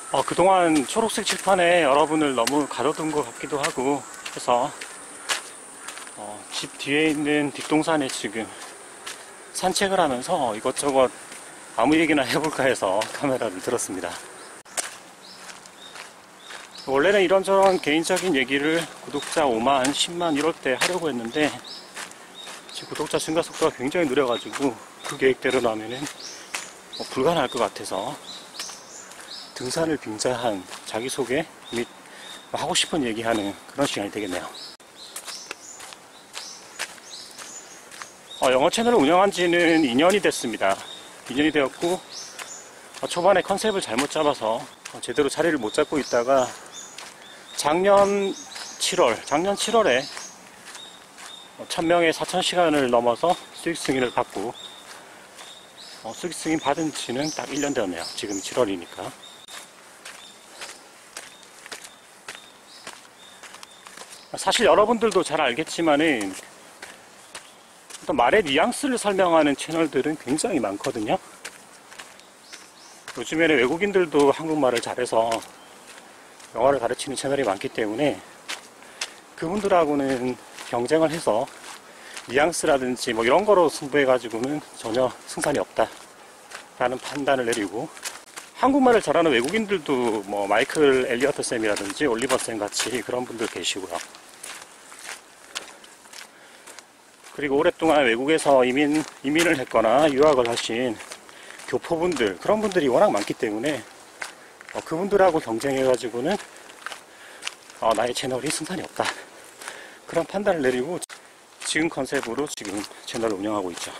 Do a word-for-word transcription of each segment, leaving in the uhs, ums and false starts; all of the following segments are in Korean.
어, 그동안 초록색 칠판에 여러분을 너무 가둬둔 것 같기도 하고 해서 어, 집 뒤에 있는 뒷동산에 지금 산책을 하면서 이것저것 아무 얘기나 해볼까 해서 카메라를 들었습니다. 원래는 이런저런 개인적인 얘기를 구독자 오만, 십만 이럴 때 하려고 했는데 지금 구독자 증가 속도가 굉장히 느려가지고 그 계획대로 하면은 뭐 불가능할 것 같아서 등산을 빙자한 자기소개 및 하고 싶은 얘기하는 그런 시간이 되겠네요. 어, 영어 채널을 운영한 지는 이 년이 됐습니다. 이 년이 되었고 어, 초반에 컨셉을 잘못 잡아서 어, 제대로 자리를 못 잡고 있다가 작년 칠월, 작년 칠월에 천 명의 사천 시간을 넘어서 수익 승인을 받고 어, 수익 승인 받은 지는 딱 일 년 되었네요. 지금 칠월이니까. 사실 여러분들도 잘 알겠지만은 또 말의 뉘앙스를 설명하는 채널들은 굉장히 많거든요. 요즘에는 외국인들도 한국말을 잘해서 영어를 가르치는 채널이 많기 때문에 그분들하고는 경쟁을 해서 뉘앙스라든지 뭐 이런 거로 승부해 가지고는 전혀 승산이 없다 라는 판단을 내리고, 한국말을 잘하는 외국인들도 뭐 마이클 엘리어트 쌤이라든지 올리버 쌤 같이 그런 분들 계시고요. 그리고 오랫동안 외국에서 이민, 이민을 했거나 유학을 하신 교포분들, 그런 분들이 워낙 많기 때문에 어, 그분들하고 경쟁해가지고는 어, 나의 채널이 승산이 없다, 그런 판단을 내리고 지금 컨셉으로 지금 채널을 운영하고 있죠.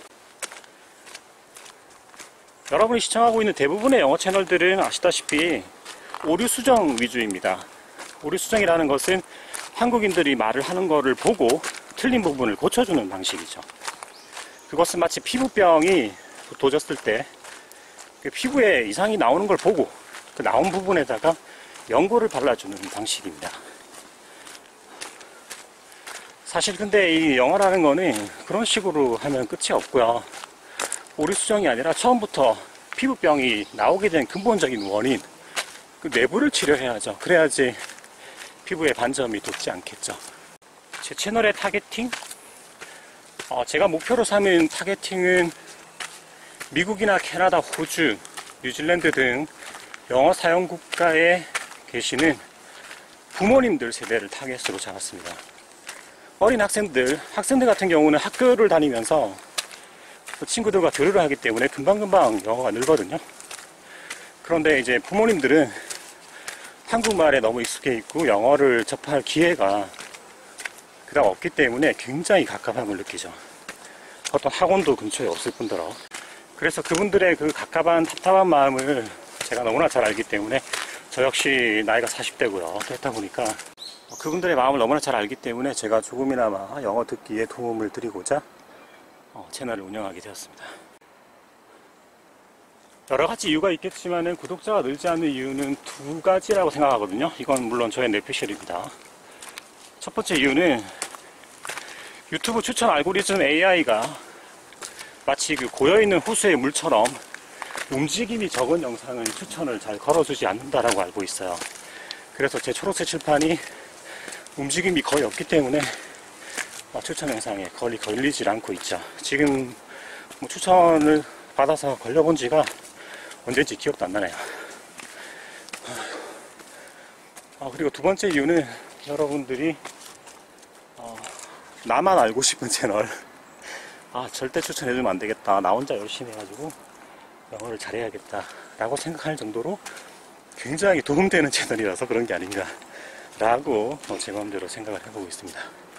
여러분이 시청하고 있는 대부분의 영어 채널들은 아시다시피 오류 수정 위주입니다. 오류 수정이라는 것은 한국인들이 말을 하는 거를 보고 틀린 부분을 고쳐주는 방식이죠. 그것은 마치 피부병이 도졌을 때 그 피부에 이상이 나오는 걸 보고 그 나온 부분에다가 연고를 발라주는 방식입니다. 사실 근데 이 영어라는 거는 그런 식으로 하면 끝이 없고요. 오류 수정이 아니라 처음부터 피부병이 나오게 된 근본적인 원인, 그 내부를 치료해야죠. 그래야지 피부에 반점이 돋지 않겠죠. 제 채널의 타겟팅? 어, 제가 목표로 삼은 타겟팅은 미국이나 캐나다, 호주, 뉴질랜드 등 영어 사용 국가에 계시는 부모님들 세대를 타겟으로 잡았습니다. 어린 학생들, 학생들 같은 경우는 학교를 다니면서 친구들과 교류를 하기 때문에 금방금방 영어가 늘거든요. 그런데 이제 부모님들은 한국말에 너무 익숙해 있고 영어를 접할 기회가 그다음 없기 때문에 굉장히 갑갑함을 느끼죠. 어떤 학원도 근처에 없을 뿐더러. 그래서 그분들의 그 갑갑한 답답한 마음을 제가 너무나 잘 알기 때문에, 저 역시 나이가 사십 대고요. 그렇다 보니까 그분들의 마음을 너무나 잘 알기 때문에 제가 조금이나마 영어 듣기에 도움을 드리고자 어, 채널을 운영하게 되었습니다. 여러 가지 이유가 있겠지만은 구독자가 늘지 않는 이유는 두 가지라고 생각하거든요. 이건 물론 저의 뇌피셜입니다. 첫 번째 이유는 유튜브 추천 알고리즘 에이아이가 마치 그 고여있는 호수의 물처럼 움직임이 적은 영상은 추천을 잘 걸어주지 않는다라고 알고 있어요. 그래서 제 초록색 칠판이 움직임이 거의 없기 때문에 추천 영상에 거의 걸리질 않고 있죠. 지금 뭐 추천을 받아서 걸려본 지가 언제인지 기억도 안 나네요. 아, 그리고 두 번째 이유는 여러분들이 어, 나만 알고 싶은 채널, 아 절대 추천해주면 안 되겠다, 나 혼자 열심히 해가지고 영어를 잘해야겠다 라고 생각할 정도로 굉장히 도움되는 채널이라서 그런 게 아닌가 라고 어, 제 마음대로 생각을 해보고 있습니다.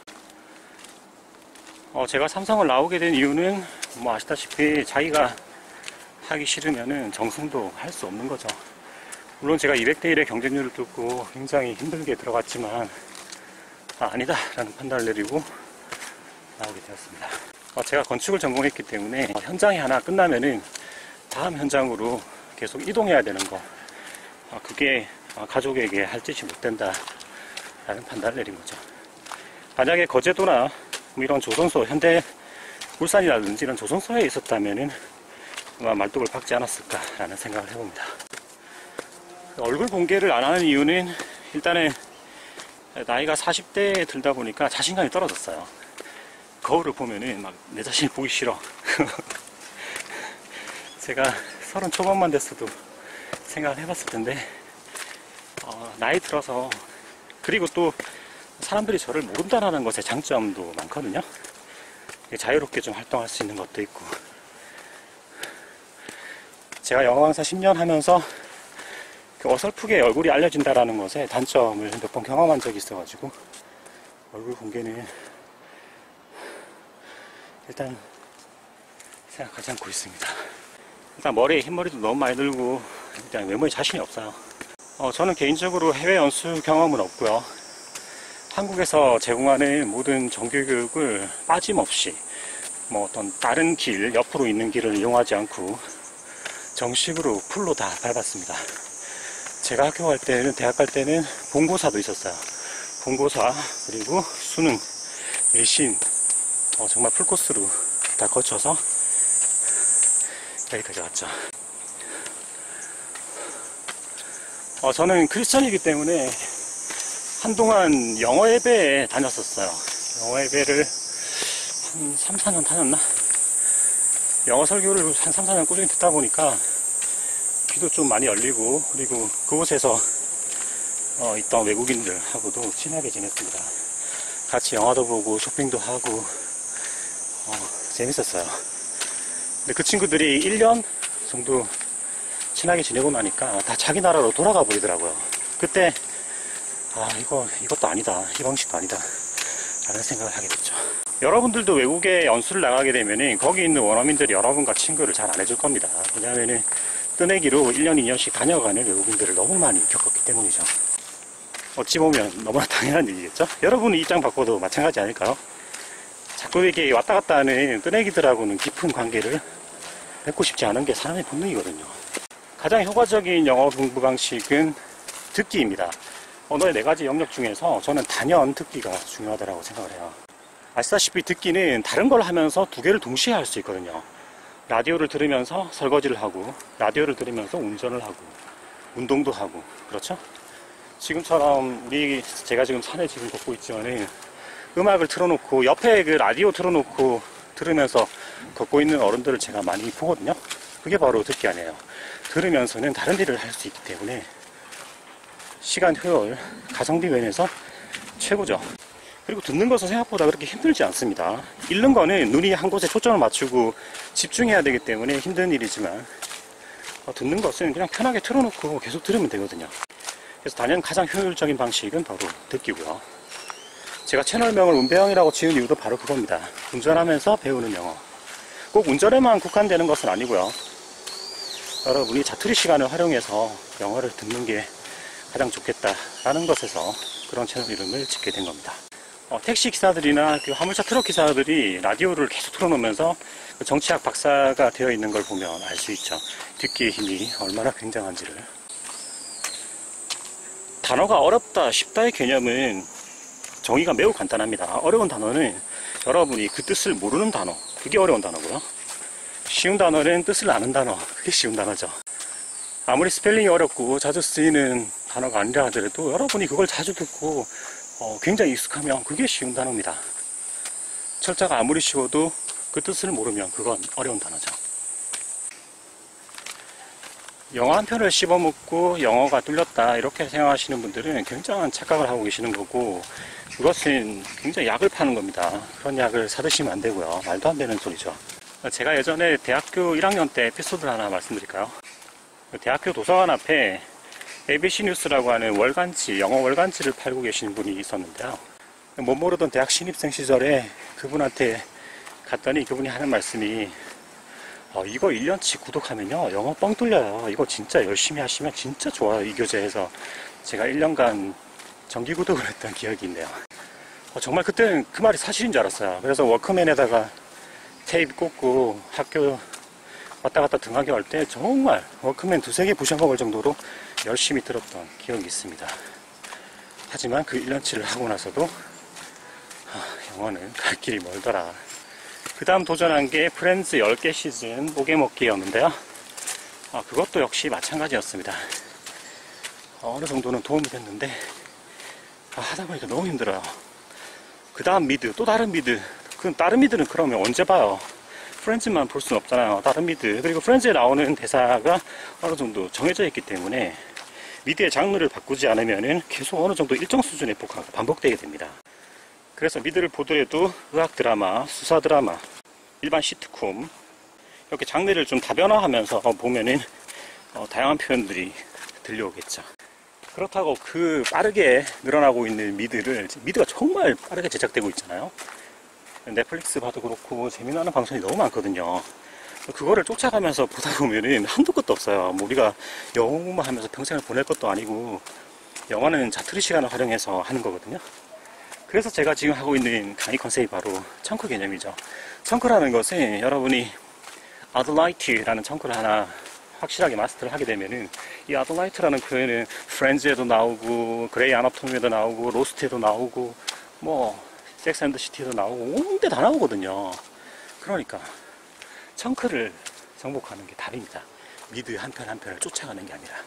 어, 제가 삼성을 나오게 된 이유는 뭐 아시다시피 자기가 하기 싫으면은 정승도 할 수 없는 거죠. 물론 제가 이백 대 일의 경쟁률을 뚫고 굉장히 힘들게 들어갔지만 아, 아니다 라는 판단을 내리고 나오게 되었습니다. 어, 제가 건축을 전공했기 때문에 어, 현장이 하나 끝나면은 다음 현장으로 계속 이동해야 되는 거, 어, 그게 어, 가족에게 할 짓이 못 된다 라는 판단을 내린 거죠. 만약에 거제도나 뭐 이런 조선소, 현대 울산이라든지 이런 조선소에 있었다면은 아마 말뚝을 박지 않았을까라는 생각을 해봅니다. 얼굴 공개를 안 하는 이유는 일단은 나이가 사십 대에 들다 보니까 자신감이 떨어졌어요. 거울을 보면은 막 내 자신이 보기 싫어. 제가 서른 초반만 됐어도 생각을 해봤을 텐데, 어, 나이 들어서, 그리고 또 사람들이 저를 모른다는 것의 장점도 많거든요. 자유롭게 좀 활동할 수 있는 것도 있고, 제가 영어 강사 십 년 하면서 어설프게 얼굴이 알려진다라는 것에 단점을 몇 번 경험한 적이 있어가지고 얼굴 공개는 일단 생각하지 않고 있습니다. 일단 머리에 흰머리도 너무 많이 들고 일단 외모에 자신이 없어요. 어, 저는 개인적으로 해외 연수 경험은 없고요. 한국에서 제공하는 모든 정규교육을 빠짐없이 뭐 어떤 다른 길, 옆으로 있는 길을 이용하지 않고 정식으로 풀로 다 밟았습니다. 제가 학교 갈 때는, 대학 갈 때는 본고사도 있었어요. 본고사, 그리고 수능, 내신, 어, 정말 풀코스로 다 거쳐서 여기까지 왔죠. 어, 저는 크리스천이기 때문에 한동안 영어 예배에 다녔었어요. 영어 예배를 한 삼, 사 년 다녔나? 영어 설교를 한 삼, 사 년 꾸준히 듣다 보니까 귀도 좀 많이 열리고, 그리고 그곳에서 어, 있던 외국인들하고도 친하게 지냈습니다. 같이 영화도 보고 쇼핑도 하고 어, 재밌었어요. 근데 그 친구들이 일 년 정도 친하게 지내고 나니까 다 자기 나라로 돌아가 버리더라고요. 그때 아 이거 이것도 아니다, 이 방식도 아니다 라는 생각을 하게 됐죠. 여러분들도 외국에 연수를 나가게 되면은 거기 있는 원어민들이 여러분과 친구를 잘 안 해줄 겁니다. 왜냐하면은 뜨내기로 일 년, 이 년씩 다녀가는 외국인들을 너무 많이 겪었기 때문이죠. 어찌 보면 너무나 당연한 일이겠죠? 여러분의 입장 바꿔도 마찬가지 아닐까요? 자꾸 이렇게 왔다 갔다 하는 뜨내기들하고는 깊은 관계를 맺고 싶지 않은 게 사람의 본능이거든요. 가장 효과적인 영어 공부 방식은 듣기입니다. 언어의 네 가지 영역 중에서 저는 단연 듣기가 중요하다고 생각을 해요. 아시다시피 듣기는 다른 걸 하면서 두 개를 동시에 할 수 있거든요. 라디오를 들으면서 설거지를 하고, 라디오를 들으면서 운전을 하고, 운동도 하고, 그렇죠? 지금처럼 우리, 제가 지금 산에 지금 걷고 있지만은 음악을 틀어놓고 옆에 그 라디오 틀어놓고 들으면서 걷고 있는 어른들을 제가 많이 보거든요. 그게 바로 듣기 아니에요. 들으면서는 다른 일을 할 수 있기 때문에 시간 효율, 가성비 면에서 최고죠. 그리고 듣는 것은 생각보다 그렇게 힘들지 않습니다. 읽는 거는 눈이 한 곳에 초점을 맞추고 집중해야 되기 때문에 힘든 일이지만, 어, 듣는 것은 그냥 편하게 틀어놓고 계속 들으면 되거든요. 그래서 단연 가장 효율적인 방식은 바로 듣기고요. 제가 채널명을 운배영이라고 지은 이유도 바로 그겁니다. 운전하면서 배우는 영어. 꼭 운전에만 국한되는 것은 아니고요. 여러분이 자투리 시간을 활용해서 영어를 듣는 게 가장 좋겠다라는 것에서 그런 채널 이름을 짓게 된 겁니다. 어, 택시 기사들이나 그 화물차 트럭 기사들이 라디오를 계속 틀어놓으면서 그 정치학 박사가 되어 있는 걸 보면 알 수 있죠. 듣기의 힘이 얼마나 굉장한지를. 단어가 어렵다, 쉽다의 개념은 정의가 매우 간단합니다. 어려운 단어는 여러분이 그 뜻을 모르는 단어, 그게 어려운 단어고요. 쉬운 단어는 뜻을 아는 단어, 그게 쉬운 단어죠. 아무리 스펠링이 어렵고 자주 쓰이는 단어가 아니라 하더라도 여러분이 그걸 자주 듣고 어, 굉장히 익숙하면 그게 쉬운 단어입니다. 철자가 아무리 쉬워도 그 뜻을 모르면 그건 어려운 단어죠. 영어 한 편을 씹어먹고 영어가 뚫렸다 이렇게 생각하시는 분들은 굉장한 착각을 하고 계시는 거고, 그것은 굉장히 약을 파는 겁니다. 그런 약을 사드시면 안 되고요. 말도 안 되는 소리죠. 제가 예전에 대학교 일 학년 때 에피소드를 하나 말씀드릴까요? 대학교 도서관 앞에 에이비씨 뉴스라고 하는 월간지, 영어 월간지를 팔고 계시는 분이 있었는데요. 못 모르던 대학 신입생 시절에 그분한테 갔더니 그분이 하는 말씀이 어, 이거 일 년치 구독하면요 영어 뻥 뚫려요. 이거 진짜 열심히 하시면 진짜 좋아요, 이 교재 해서 제가 일 년간 정기 구독을 했던 기억이 있네요. 어, 정말 그때는 그 말이 사실인 줄 알았어요. 그래서 워크맨에다가 테이프 꽂고 학교 왔다 갔다 등하교 할 때 정말 워크맨 두세 개 부셔먹을 정도로 열심히 들었던 기억이 있습니다. 하지만 그 일 년치를 하고 나서도 아, 영어는 갈 길이 멀더라. 그 다음 도전한 게 프렌즈 열 개 시즌 뽀개 먹기였는데요. 아, 그것도 역시 마찬가지였습니다. 어느 정도는 도움이 됐는데, 아, 하다 보니까 너무 힘들어요. 그 다음 미드, 또 다른 미드. 그 다른 미드는 그러면 언제 봐요? 프렌즈만 볼 수는 없잖아요. 다른 미드. 그리고 프렌즈에 나오는 대사가 어느 정도 정해져 있기 때문에 미드의 장르를 바꾸지 않으면은 계속 어느 정도 일정 수준의 복화가 반복되게 됩니다. 그래서 미드를 보더라도 의학 드라마, 수사 드라마, 일반 시트콤 이렇게 장르를 좀 다변화하면서 보면은 어, 다양한 표현들이 들려오겠죠. 그렇다고 그 빠르게 늘어나고 있는 미드를, 미드가 정말 빠르게 제작되고 있잖아요. 넷플릭스 봐도 그렇고 재미나는 방송이 너무 많거든요. 그거를 쫓아가면서 보다 보면은 한도 끝도 없어요. 뭐 우리가 영어 공부만 하면서 평생을 보낼 것도 아니고, 영화는 자투리 시간을 활용해서 하는 거거든요. 그래서 제가 지금 하고 있는 강의 컨셉이 바로 청크 개념이죠. 청크라는 것은 여러분이 아들라이트라는 청크를 하나 확실하게 마스터를 하게 되면은, 이 아들라이트라는 표현은 프렌즈에도 나오고, 그레이 아나토미에도 나오고, 로스트에도 나오고, 뭐 섹스 앤드 시티에도 나오고, 온데 다 나오거든요. 그러니까 청크를 정복하는 게 답입니다. 미드 한 편 한 편을 쫓아가는 게 아니라.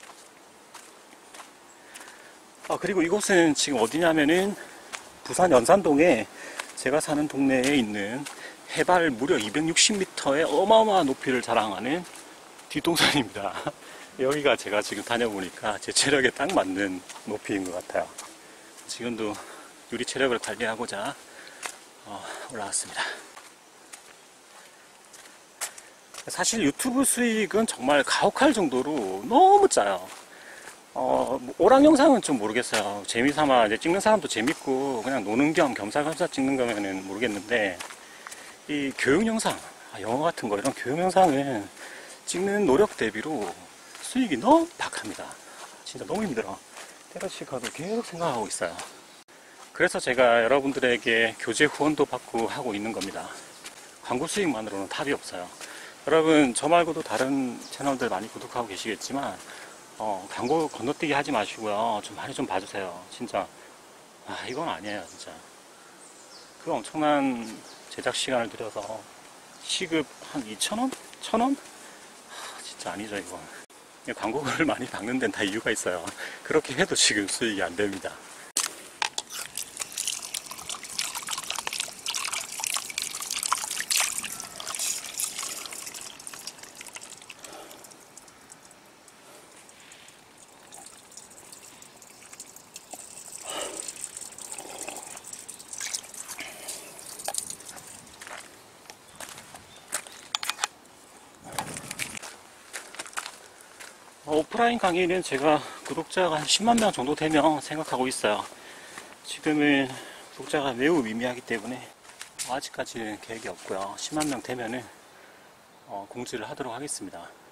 아, 그리고 이곳은 지금 어디냐면은 부산 연산동에 제가 사는 동네에 있는 해발 무려 이백육십 미터의 어마어마한 높이를 자랑하는 뒷동산입니다. 여기가 제가 지금 다녀보니까 제 체력에 딱 맞는 높이인 것 같아요. 지금도 유리 체력을 관리하고자 어, 올라왔습니다. 사실 유튜브 수익은 정말 가혹할 정도로 너무 짜요. 어, 뭐 오락 영상은 좀 모르겠어요. 재미삼아 이제 찍는 사람도 재밌고 그냥 노는 겸 겸사겸사 찍는 거면은 모르겠는데, 이 교육 영상, 아, 영어 같은 거 이런 교육 영상은 찍는 노력 대비로 수익이 너무 박합니다. 진짜 너무 힘들어. 때려치고도 계속 생각하고 있어요. 그래서 제가 여러분들에게 교재 후원도 받고 하고 있는 겁니다. 광고 수익만으로는 답이 없어요. 여러분, 저 말고도 다른 채널들 많이 구독하고 계시겠지만 어, 광고 건너뛰기 하지 마시고요. 좀 많이 좀 봐주세요. 진짜 아, 이건 아니에요. 진짜 그 엄청난 제작 시간을 들여서 시급 한 이천 원? 천 원? 아, 진짜 아니죠 이건. 광고를 많이 박는 데는 다 이유가 있어요. 그렇게 해도 지금 수익이 안 됩니다. 오프라인 강의는 제가 구독자가 한 십만 명 정도 되면 생각하고 있어요. 지금은 구독자가 매우 미미하기 때문에 아직까지는 계획이 없고요. 십만 명 되면은 어, 공지를 하도록 하겠습니다.